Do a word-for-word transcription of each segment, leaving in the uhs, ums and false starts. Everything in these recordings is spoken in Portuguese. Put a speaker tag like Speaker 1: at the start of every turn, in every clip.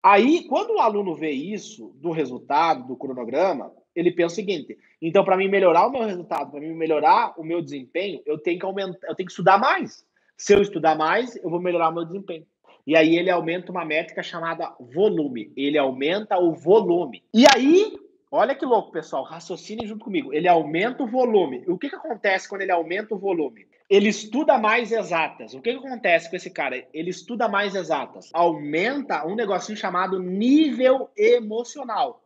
Speaker 1: Aí, quando o aluno vê isso, do resultado, do cronograma, ele pensa o seguinte: então, para mim melhorar o meu resultado, para mim melhorar o meu desempenho, eu tenho que aumentar, eu tenho que estudar mais. Se eu estudar mais, eu vou melhorar o meu desempenho. E aí ele aumenta uma métrica chamada volume. Ele aumenta o volume. E aí, olha que louco, pessoal, raciocine junto comigo. Ele aumenta o volume. O que, que acontece quando ele aumenta o volume? Ele estuda mais exatas. O que, que acontece com esse cara? Ele estuda mais exatas. Aumenta um negocinho chamado nível emocional.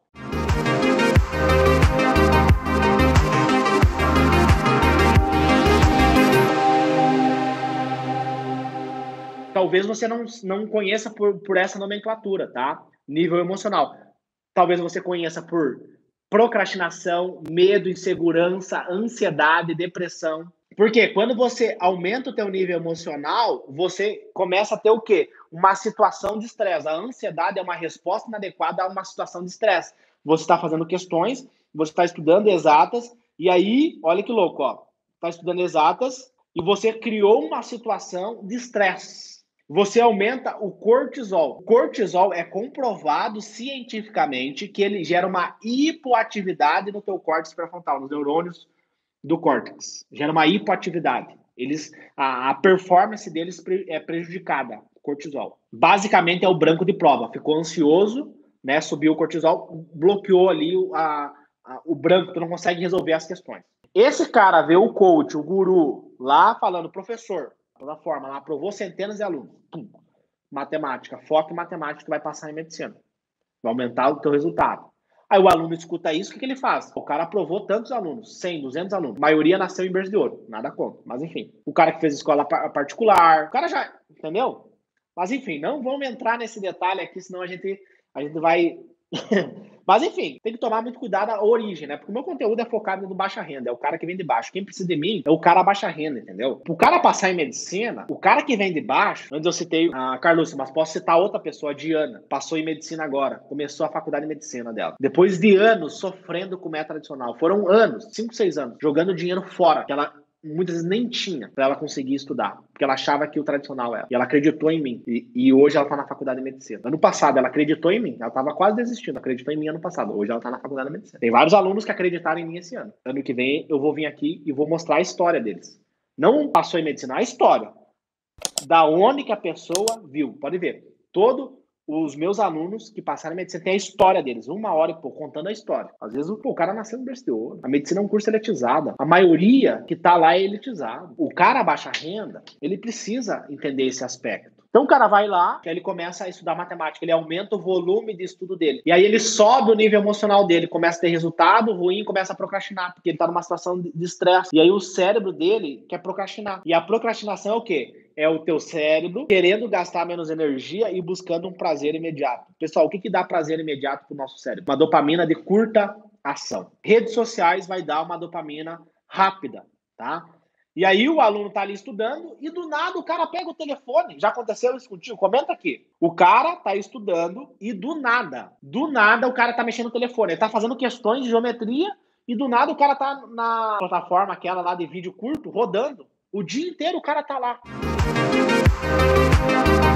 Speaker 1: Talvez você não, não conheça por, por essa nomenclatura, tá? Nível emocional. Talvez você conheça por procrastinação, medo, insegurança, ansiedade, depressão. Porque quando você aumenta o teu nível emocional, você começa a ter o quê? Uma situação de estresse. A ansiedade é uma resposta inadequada a uma situação de estresse. Você está fazendo questões, você está estudando exatas, e aí, olha que louco, ó. Está estudando exatas e você criou uma situação de estresse. Você aumenta o cortisol. O cortisol é comprovado cientificamente que ele gera uma hipoatividade no teu córtex pré-frontal, nos neurônios do córtex. Gera uma hipoatividade. Eles, a, a performance deles é prejudicada, cortisol. Basicamente é o branco de prova. Ficou ansioso, né? Subiu o cortisol, bloqueou ali a, a, o branco, tu não consegue resolver as questões. Esse cara vê o coach, o guru, lá falando, professor, plataforma, ela aprovou centenas de alunos. Pum. Matemática, foco em matemática, tu vai passar em medicina. Vai aumentar o teu resultado. Aí o aluno escuta isso, o que, que ele faz? O cara aprovou tantos alunos, cem, duzentos alunos. A maioria nasceu em berço de ouro, nada contra. Mas enfim, o cara que fez escola particular, o cara já, entendeu? Mas enfim, não vamos entrar nesse detalhe aqui, senão a gente, a gente vai... Mas enfim, tem que tomar muito cuidado a origem, né? Porque o meu conteúdo é focado no baixa renda, é o cara que vem de baixo. Quem precisa de mim é o cara baixa renda, entendeu? O cara passar em medicina, o cara que vem de baixo, antes eu citei a Carlucci, mas posso citar outra pessoa, a Diana, passou em medicina agora, começou a faculdade de medicina dela. Depois de anos sofrendo com o método tradicional, foram anos, cinco, seis anos, jogando dinheiro fora, que ela muitas vezes nem tinha para ela conseguir estudar, porque ela achava que o tradicional era. E ela acreditou em mim. E, e hoje ela está na faculdade de medicina. Ano passado ela acreditou em mim. Ela estava quase desistindo. Acreditou em mim ano passado. Hoje ela está na faculdade de medicina. Tem vários alunos que acreditaram em mim esse ano. Ano que vem eu vou vir aqui e vou mostrar a história deles. Não passou em medicina, a história. Da onde que a pessoa viu. Pode ver. Todo os meus alunos que passaram em medicina tem a história deles, uma hora e pouco, contando a história. Às vezes pô, o cara nasceu no berço de ouro. A medicina é um curso elitizado. A maioria que tá lá é elitizado. O cara baixa renda, ele precisa entender esse aspecto. Então o cara vai lá, ele começa a estudar matemática, ele aumenta o volume de estudo dele. E aí ele sobe o nível emocional dele, começa a ter resultado ruim, começa a procrastinar, porque ele tá numa situação de estresse. E aí o cérebro dele quer procrastinar. E a procrastinação é o quê? É o teu cérebro querendo gastar menos energia e buscando um prazer imediato. Pessoal, o que, que dá prazer imediato para o nosso cérebro? Uma dopamina de curta ação. Redes sociais vai dar uma dopamina rápida, tá? E aí o aluno tá ali estudando e do nada o cara pega o telefone. Já aconteceu isso contigo? Comenta aqui. O cara tá estudando e do nada, do nada o cara tá mexendo no telefone. Ele tá fazendo questões de geometria e do nada o cara tá na plataforma aquela lá de vídeo curto, rodando. O dia inteiro o cara tá lá.